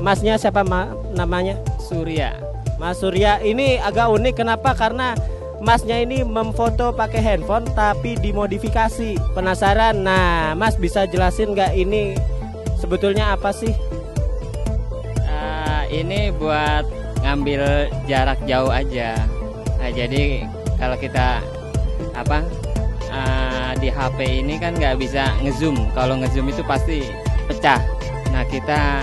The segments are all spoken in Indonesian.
Masnya siapa namanya? Surya. Mas Surya ini agak unik, kenapa? Karena Masnya ini memfoto pakai handphone tapi dimodifikasi. Penasaran? Nah, Mas bisa jelasin nggak ini sebetulnya apa sih? Ini buat ngambil jarak jauh aja. Nah, jadi kalau kita di HP ini kan nggak bisa ngezoom. Kalau ngezoom itu pasti pecah. Nah, kita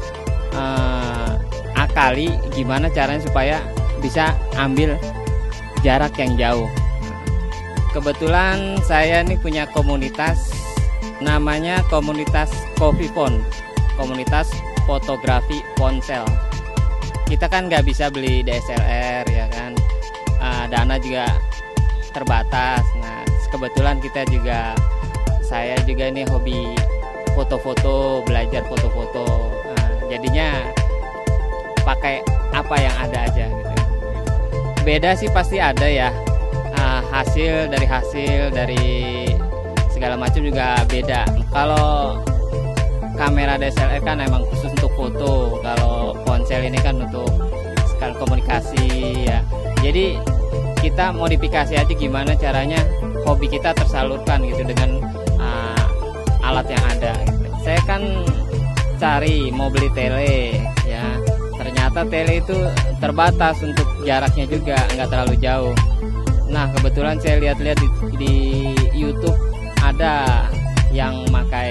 akali gimana caranya supaya bisa ambil jarak yang jauh. Kebetulan saya nih punya komunitas, namanya komunitas Coffee Phone, komunitas fotografi ponsel. Kita kan nggak bisa beli DSLR ya kan, dana juga terbatas. Nah, kebetulan saya juga nih hobi foto-foto, belajar foto-foto. Nah, jadinya pakai apa yang ada aja gitu. Beda sih pasti ada ya, hasil dari segala macam juga beda. Kalau kamera DSLR kan emang khusus untuk foto, kalau ponsel ini kan untuk sekali komunikasi ya. Jadi kita modifikasi aja gimana caranya hobi kita tersalurkan gitu dengan alat yang ada gitu. Saya kan cari mau beli tele ya, ternyata tele itu terbatas untuk jaraknya juga, nggak terlalu jauh. Nah, kebetulan saya lihat-lihat di YouTube ada yang pakai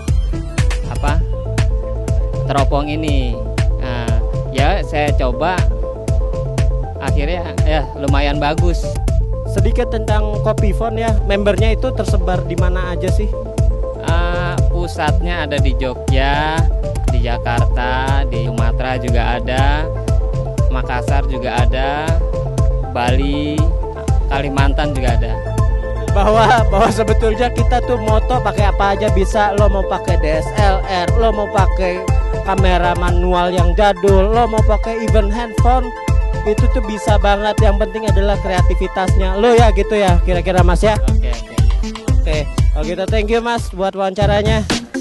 teropong ini. Nah, ya saya coba, akhirnya ya lumayan bagus. Sedikit tentang Coffee Phone ya, membernya itu tersebar di mana aja sih? Pusatnya ada di Jogja, di Jakarta, di Sumatera juga ada, Makassar juga ada, Bali, Kalimantan juga ada. Bahwa sebetulnya kita tuh moto pakai apa aja bisa. Lo mau pakai DSLR, lo mau pakai kamera manual yang jadul, lo mau pakai even handphone, itu tuh bisa banget. Yang penting adalah kreativitasnya lo ya gitu ya, kira-kira Mas ya. Oke. Kalau gitu thank you Mas buat wawancaranya.